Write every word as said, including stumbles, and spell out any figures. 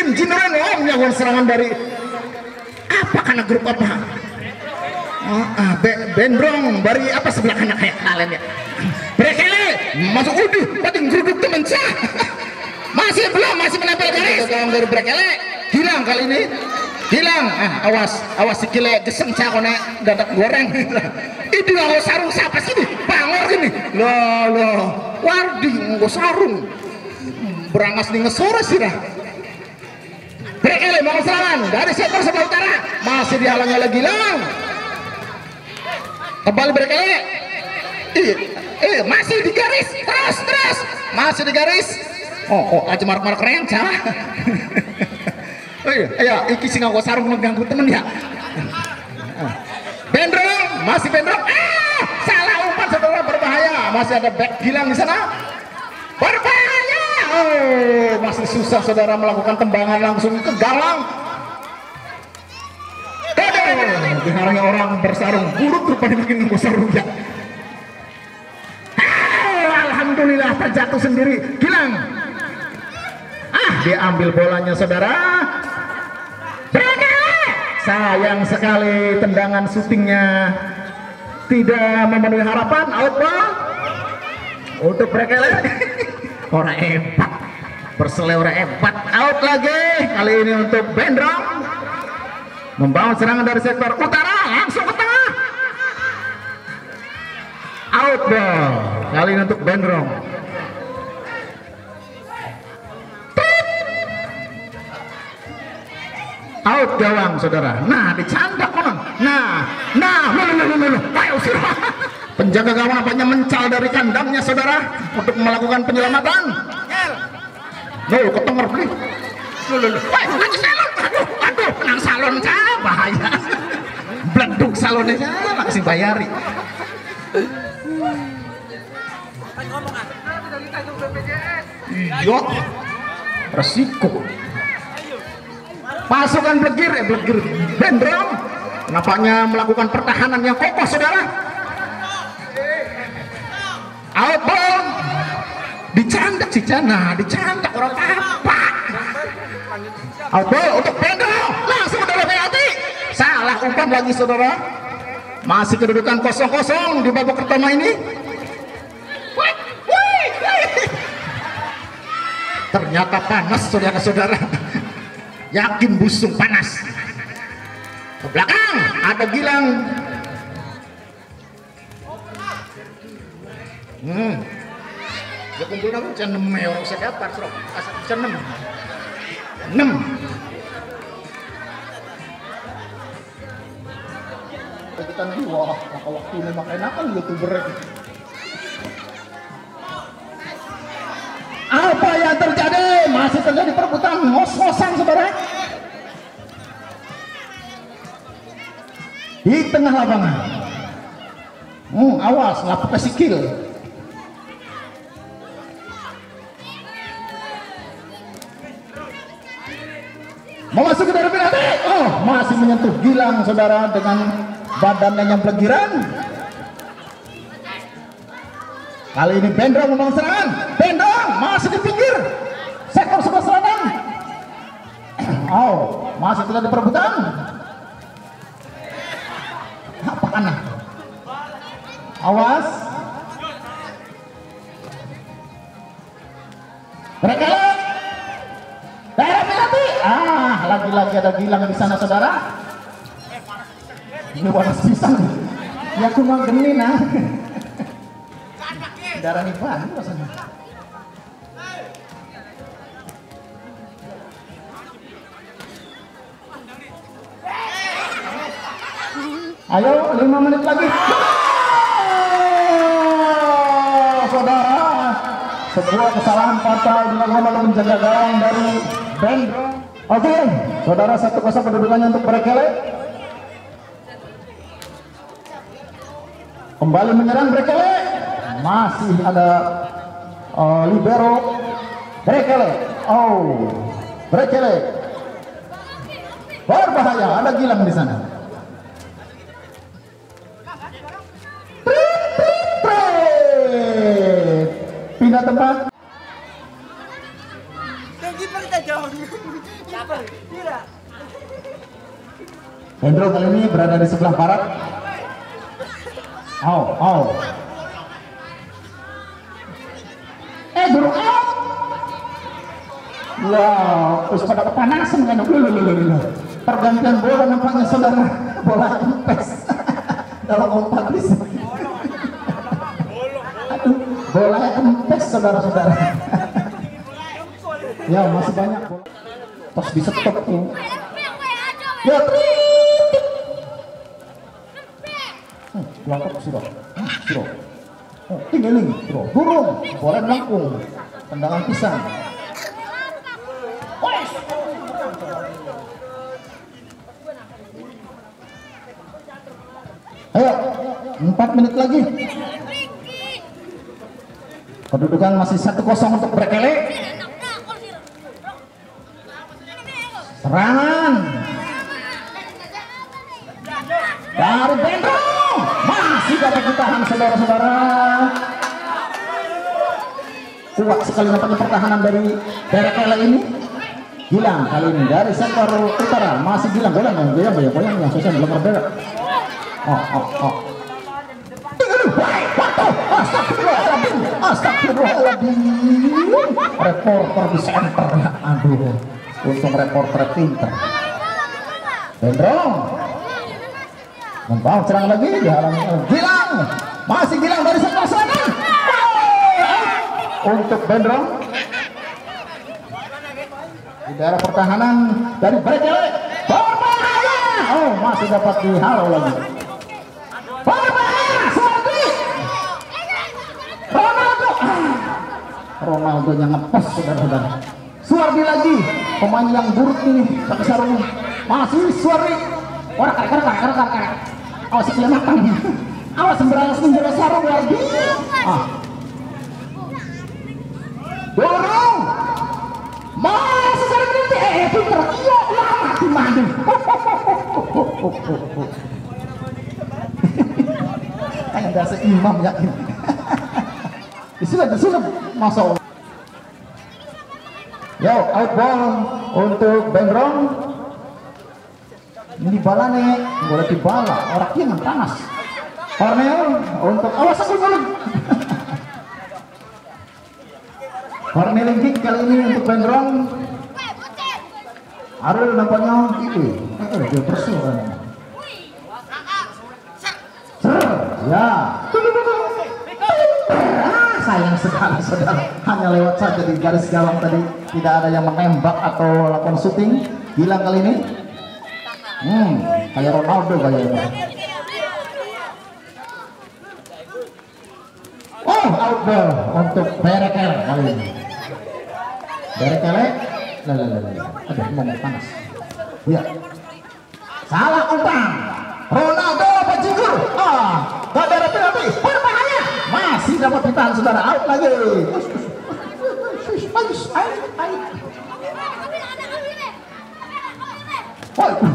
Jinren om melakukan serangan dari apa karena grup apa? Oh, ah, be, Bendrong dari apa sebelah kanan kayak kalian ya. Brekele masuk udah pating geruduk temen sah. Masih belum masih menempel garis. Dari Brekele hilang kali ini. Hilang. Ah, awas awas si kile geseng cah kone dadak goreng. Itu nggak sarung siapa sih ini? Pangor gini. Loh loh. Wardi nggak sarung. Berangas nih ngesore sih dah. Brekele mau serangan dari sektor sebelah utara masih dihalangi oleh Gilang. Kembali Brekele. Eh, eh masih di garis terus terus masih di garis. Oh, oh aja mark-mark keren cah. Oh iya, iya, iki sing nganggo sarung mengganggu temen ya. Bendrong, masih Bendrong. Ah, salah umpan saudara berbahaya. Masih ada back Gilang di sana. Berbahaya. Oh, masih susah saudara melakukan tembangan langsung ke gawang. Kadang dihalangi orang bersarung. Buruk rupanya makin nganggo sarung ya. Ah, alhamdulillah terjatuh sendiri Gilang. Ah, dia ambil bolanya saudara. Sayang sekali tendangan syutingnya tidak memenuhi harapan. Out ball untuk Brekele. Orang hebat, berselera hebat. Out lagi kali ini untuk Bendrong. Membangun serangan dari sektor utara langsung ke tengah. Out ball kali ini untuk Bendrong. Out gawang saudara. Nah dicandak orang. Nah, nah, lulu lulu lulu. Penjaga gawang apanya mencal dari kandangnya saudara untuk melakukan penyelamatan. Loh, ketenger beli. Lulu lulu. Aduh, aduh, penang salon cah bahaya. Bleduk salonnya cah masih bayari. Iya, resiko. Pasukan Blegir, eh Blegir Bendrong nampaknya melakukan pertahanan yang kokoh saudara. Out ball dicandak si Cana, dicandak orang apa? Out ball untuk Bendrong langsung ada penalti. Salah umpan lagi saudara. Masih kedudukan kosong kosong di babak pertama ini. Ternyata panas saudara-saudara. Yakin busung panas. Ke belakang ada Gilang. Hmm. Ya kumpul namun bisa enam orang saya dapat bro. Asal bisa enam. Enam. Kita nih wah, maka waktu ini makanya kan youtuber. Apa yang terjadi? Masih terjadi perebutan ngos-ngosan saudara di tengah lapangan. Hmm, awas lapuk sikil. Memasuki dari penalti. Oh, masih menyentuh Gilang saudara dengan badannya yang pelegiran. Kali ini Bendrong membangun serangan. Bendrong masih di pinggir sektor sebelah selatan. Oh, masih terjadi perebutan. Apa anak? Awas. Brekele. Daerah penalti. Ah, lagi-lagi ada Gilang di sana saudara. Ini panas pisang. Ya cuma geni nah. Darah nih ban rasanya. Ayo lima menit lagi. Oh, saudara, sebuah kesalahan fatal dilakukan oleh penjaga gawang dari Bendrong. Oke, saudara satu kosong kedudukannya untuk Brekele. Kembali menyerang Brekele. Masih ada uh, libero Brekele. Oh, Brekele berbahaya. Ada Gilang di sana. Pindah tempat. Hendro kali ini berada di sebelah barat. Oh, oh. Eh, burung out. Wah, terus pada kepanasan kan? Pergantian bola nampaknya saudara, bola kempes dalam umpan di sini. Aduh, bola kempes saudara-saudara. Ya masih banyak bola. Tos bisa stop tuh. Ya trik. Hmm, Langkap sudah. Hmm, sudah. Oh, tinggaling, sudah. Burung, bola melengkung. Tendangan pisang. Ayo, empat menit lagi. Kedudukan masih satu kosong untuk Brekele. Serangan dari Bendrong, masih dapat ditahan saudara-saudara. Kuat sekali nampaknya pertahanan dari Brekele ini. Gilang kali ini dari sektor utara, masih Gilang goyang yang goyang goyang goyang yang susah belum berbeda. Oh, oh, oh. Astagfirullahaladzim, astagfirullahaladzim. Reporter di center, aduh. Untung reporter pinter. Bendrong membawa serang lagi di halangi Gilang, masih Gilang dari sebelah selatan. Untuk Bendrong di daerah pertahanan dari Brekele, berbahaya. Oh, masih dapat dihalau lagi. Berbahaya, Suwardi. Ronaldo, Ronaldo yang ngepas saudara-saudara. Suwardi lagi, pemain yang buruk ini pakai sarung. Masih Suwardi. Orang karek karek karek karek karek. Awas dia matang. Awas sembarangan menjaga sarung lagi. Ah. Dorong. Masih sarung berhenti. Eh, pinter. Iya, lama mati mandi. Kayak dasar imam yakin. Disuruh disuruh masuk. Yo, out ball untuk Bendrong. Ini bala nih, boleh dibala. Orangnya yang panas. Cornel untuk awas aku dulu. Cornel kick kali ini untuk Bendrong. Arul nampaknya itu. Eh, dia tersul kan. Ser, ya. Sayang sekali saudara, hanya lewat saja di garis gawang tadi, tidak ada yang menembak atau lakukan syuting. Gilang kali ini hmm kayak Ronaldo kayaknya. Oh, out ball untuk Brekele kali ini. Brekele lalalala, ada ngomong panas ya, salah umpan. Ronaldo bajigur, ah gak ada penalti, berbahaya. Masih dapat ditahan saudara, out lagi. Bagus, ayo, ayo.